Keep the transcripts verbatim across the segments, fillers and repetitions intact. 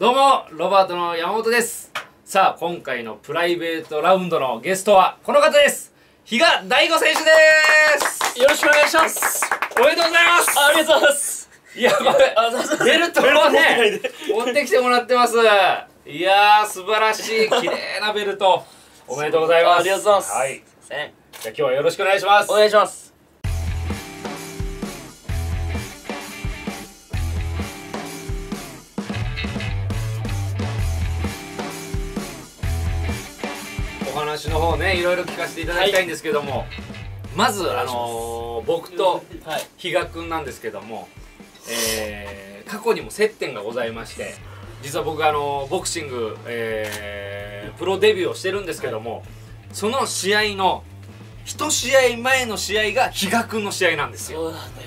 どうもロバートの山本です。さあ今回のプライベートラウンドのゲストはこの方です。比嘉大吾選手です。 よろしくお願いします。 おめでとうございます。 ありがとうございます。いやこれベルトをね持ってきてもらってます。いやー素晴らしい綺麗なベルトおめでとうございます。 ありがとうございます。 はい。じゃあ今日はよろしくお願いします。 お願いします。 お話の方ねいろいろ聞かせていただきたいんですけども、はい、まずあのー、僕と比嘉くんなんですけども、えー、過去にも接点がございまして、実は僕あのー、ボクシング、えー、プロデビューをしてるんですけども、はい、その試合の一試合前の試合が比嘉くんの試合なんですよ。 そうなんです。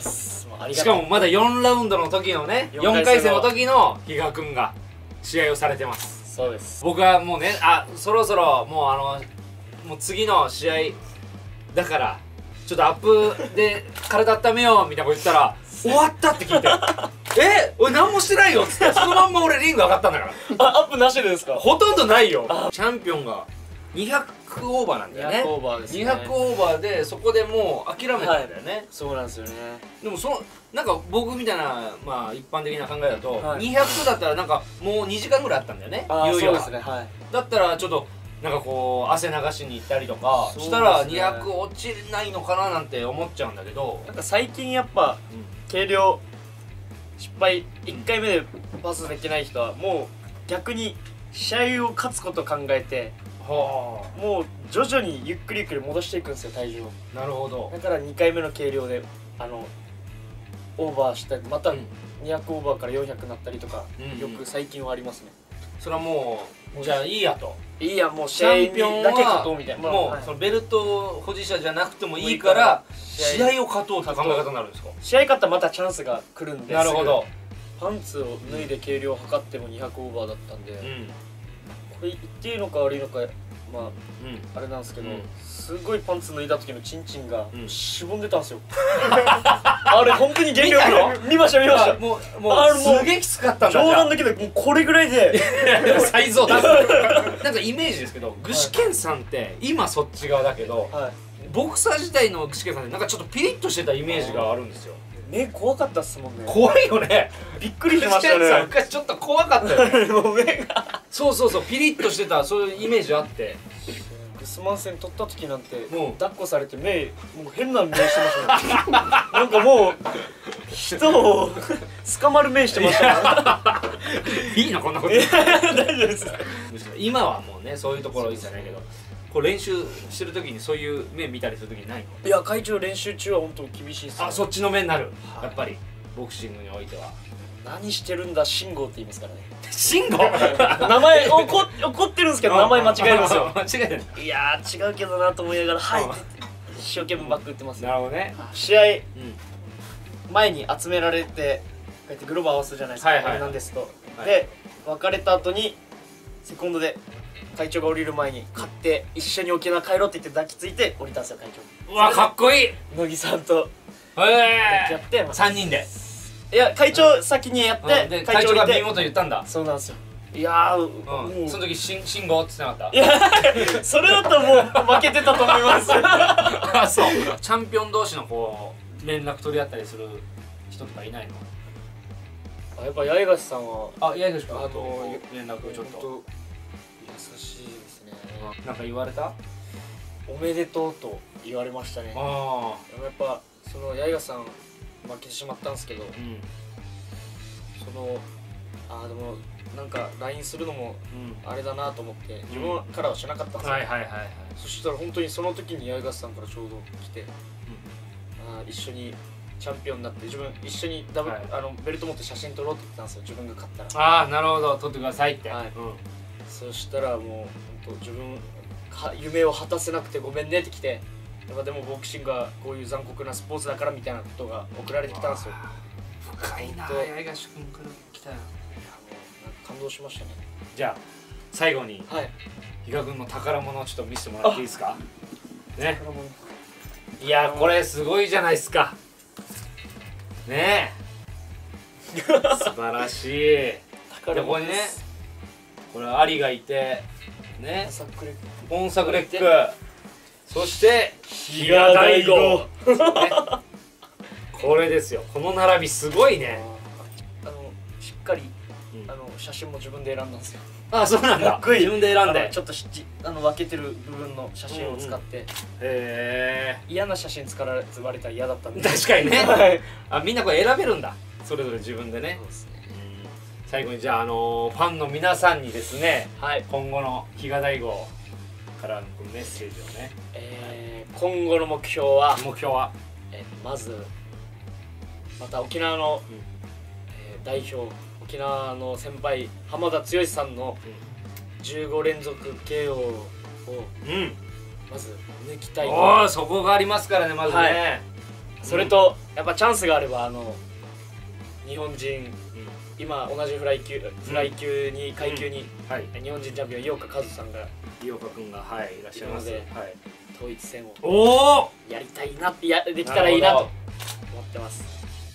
もうありがしかもまだよんラウンドの時のねよんかい戦の時の比嘉くんが試合をされてます。 そうです。僕はもうね、あ、そろそろもうあのもう次の試合だからちょっとアップで体温めようみたいなこと言ったら終わったって聞いてえ、俺何もしてないよっつってそのまんま俺リング上がったんだからあ、アップなしでですか？ ほとんどないよ。チャンピオンがにひゃくオーバーなんだよね。 にひゃくオーバーですね。 にひゃくオーバーでそこでもう諦めたんだよね、はい、 そうなんですよね。 でもそのなんか僕みたいな、まあ一般的な考えだと、はい、にひゃくだったらなんかもうにじかんぐらいあったんだよね。 あ、そうですね、はい。 だったらちょっとなんかこう汗流しに行ったりとかしたらにひゃく落ちないのかななんて思っちゃうんだけど、 なんか最近やっぱ、うん、計量失敗いっかいめでパスできない人はもう逆に試合を勝つことを考えて、はあ、もう徐々にゆっくりゆっくり戻していくんですよ、体重を。 なるほど。 だからにかいめの計量であのオーバーしたりまたにひゃくオーバーからよんひゃくなったりとか、うん、よく最近はありますね。 それはもうじゃあいいやと、 いいやもう試合にだけ勝とうみたいな、 もうそのベルト保持者じゃなくてもいいから試合を勝とうって考え方になるんですか？ 試合勝ったらまたチャンスが来るんで。 なるほど。 パンツを脱いで計量を測ってもにひゃくオーバーだったんで、うん、これ言っていいのか悪いのかまあ、うん、あれなんですけど、うん、すごいパンツ脱いだ時のチンチンがしぼんでたんですよ。あれ本当に減量見ました見ました。もうもうすげえきつかったんだ。冗談だけどもうこれぐらいでサイズを出す。なんかイメージですけど、具志堅さんって今そっち側だけど、はい、ボクサー自体の具志堅さんってなんかちょっとピリッとしてたイメージがあるんですよ。 目怖かったっすもんね。 怖いよね。 びっくりしましたね。 昔ちょっと怖かったよね。もう目がそうそうそう、ピリッとしてたそういうイメージあって、 グスマン戦取った時なんて抱っこされて目もう変な目してましたね。なんかもう人を捕まる目してましたね。 いいのこんなこと。 大丈夫です。 今はもうねそういうところいいじゃないけど、こう練習してる時にそういう目見たりする時にないの？ いや会長練習中は本当厳しいっすね。 あ、そっちの目になる、はい、やっぱりボクシングにおいては。 何してるんだ慎吾って言いますからね。 慎吾名前怒怒ってるんですけど名前間違えるんですよ。 間違えてる。 いやー違うけどなと思いながら「はい」って一生懸命バック打ってます。 なるほどね。 試合前に集められてこうやってグローブ合わすじゃないですか、あれなんですと。で別れた後にセコンドで会長が降りる前に買って一緒に沖縄帰ろうって言って抱きついて降りたんですよ会長。 うわかっこいい。 乃木さんと抱き合ってさんにんで。 いや会長先にやって会長が耳元言ったんだ。 そうなんですよ。いやーその時慎吾って言ってなかった？ いやそれだともう負けてたと思います。 あ、そう。チャンピオン同士のこう連絡取り合ったりする人とかいないの？ あ、やっぱ八重樫さんはあ、八重樫君あの連絡ちょっと優しいですね。 なんか言われた？ おめでとうと言われましたね。ああ。でもやっぱその八重樫さん負けてしまったんですけど、うん、そのああでもなんか ライン するのもあれだなと思って自分からはしなかったんですよ。そしたら本当にその時に八重樫さんからちょうど来て、うん、あ一緒にチャンピオンになって自分一緒にダブ、はい、あのベルト持って写真撮ろうって言ってたんですよ、自分が勝ったら。 ああなるほど、撮ってくださいって。はい、うん、 そしたらもう本当自分夢を果たせなくてごめんねって来て、やっぱでもボクシングはこういう残酷なスポーツだからみたいなことが送られてきたんですよ。 深いな、八重樫君から来たよ。いやもうなんか感動しましたね。 じゃあ最後に、はい、比嘉君の宝物をちょっと見せてもらっていいですかね。いやこれすごいじゃないですかねえ素晴らしい。でここにねこれアリがいてね、 ポンサクレック、そして比嘉大吾これですよ。この並びすごいね。 あのしっかり、うん、あの写真も自分で選んだんですよ。 あ、そうなんだ。自分で選んでちょっとあの分けてる部分の写真を使って、うんうん、へえ。嫌な写真使われたら嫌だったんで。 確かにねあ、みんなこれ選べるんだ、それぞれ自分でね。そうですね。最後にじゃあ、あのー、ファンの皆さんにですね、はい、今後の比嘉大吾からのメッセージをね、 えー、今後の目標は目標は、 えー、まずまた沖縄の、うんえー、代表、沖縄の先輩浜田剛さんのじゅうご連続 ケーオー を、うん、まず抜きたい。 おお、そこがありますからね、まずね、はい、 それと、うん、やっぱチャンスがあれば、あの日本人、うん、今同じフライ級、フライ級に、階級に、うんはい、日本人チャンピオン井岡一さんが井岡君が、はい、いらっしゃいますので、はい、 統一戦をやりたいなって、やできたらいいなと思ってます。